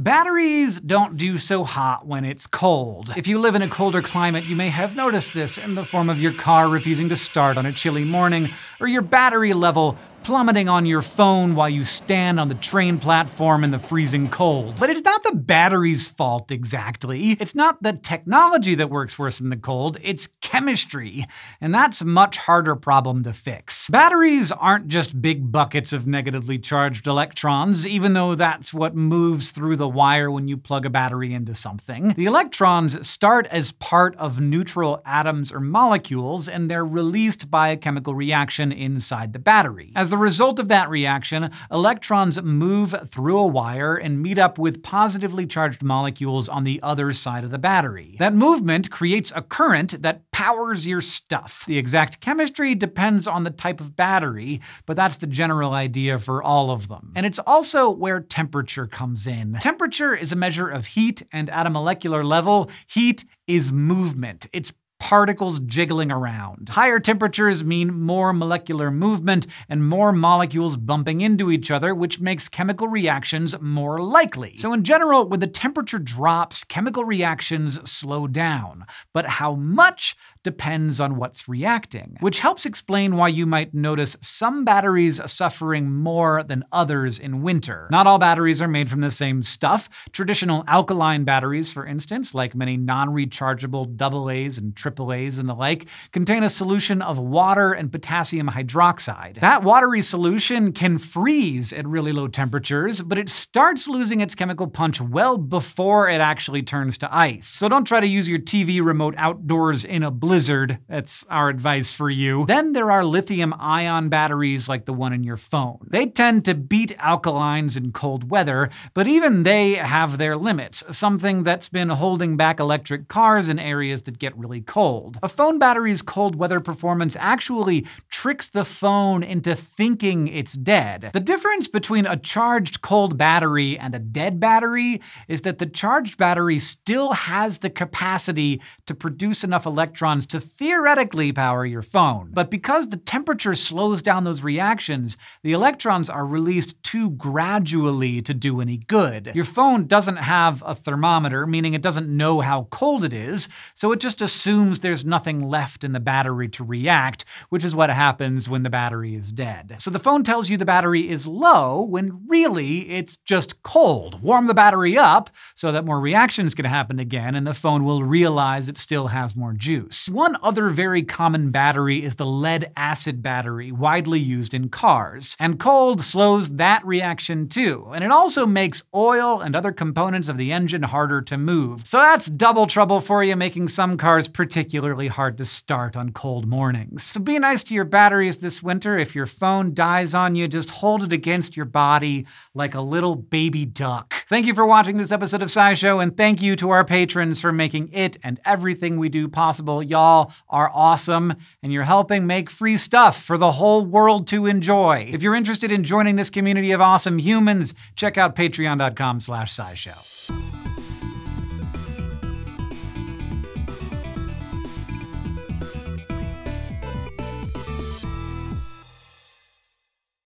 Batteries don't do so hot when it's cold. If you live in a colder climate, you may have noticed this in the form of your car refusing to start on a chilly morning, or your battery level plummeting on your phone while you stand on the train platform in the freezing cold. But it's not the battery's fault exactly. It's not the technology that works worse in the cold, it's chemistry. And that's a much harder problem to fix. Batteries aren't just big buckets of negatively charged electrons, even though that's what moves through the wire when you plug a battery into something. The electrons start as part of neutral atoms or molecules, and they're released by a chemical reaction inside the battery. As the result of that reaction, electrons move through a wire and meet up with positively charged molecules on the other side of the battery. That movement creates a current that powers your stuff. The exact chemistry depends on the type of battery, but that's the general idea for all of them. And it's also where temperature comes in. Temperature is a measure of heat, and at a molecular level, heat is movement. It's particles jiggling around. Higher temperatures mean more molecular movement and more molecules bumping into each other, which makes chemical reactions more likely. So in general, when the temperature drops, chemical reactions slow down. But how much depends on what's reacting, which helps explain why you might notice some batteries suffering more than others in winter. Not all batteries are made from the same stuff. Traditional alkaline batteries, for instance, like many non-rechargeable AA's and AAA's and the like, contain a solution of water and potassium hydroxide. That watery solution can freeze at really low temperatures, but it starts losing its chemical punch well before it actually turns to ice. So don't try to use your TV remote outdoors in a blizzard. That's our advice for you. Then there are lithium-ion batteries like the one in your phone. They tend to beat alkalines in cold weather, but even they have their limits, something that's been holding back electric cars in areas that get really cold. A phone battery's cold weather performance actually tricks the phone into thinking it's dead. The difference between a charged cold battery and a dead battery is that the charged battery still has the capacity to produce enough electrons to theoretically power your phone. But because the temperature slows down those reactions, the electrons are released too gradually to do any good. Your phone doesn't have a thermometer, meaning it doesn't know how cold it is, so it just assumes there's nothing left in the battery to react, which is what happens when the battery is dead. So the phone tells you the battery is low, when really it's just cold. Warm the battery up so that more reactions can happen again, and the phone will realize it still has more juice. One other very common battery is the lead-acid battery, widely used in cars. And cold slows that reaction too, and it also makes oil and other components of the engine harder to move. So that's double trouble for you, making some cars particularly hard to start on cold mornings. So be nice to your batteries this winter. If your phone dies on you, just hold it against your body like a little baby duck. Thank you for watching this episode of SciShow, and thank you to our patrons for making it and everything we do possible. Y'all are awesome, and you're helping make free stuff for the whole world to enjoy. If you're interested in joining this community of awesome humans, check out patreon.com/SciShow.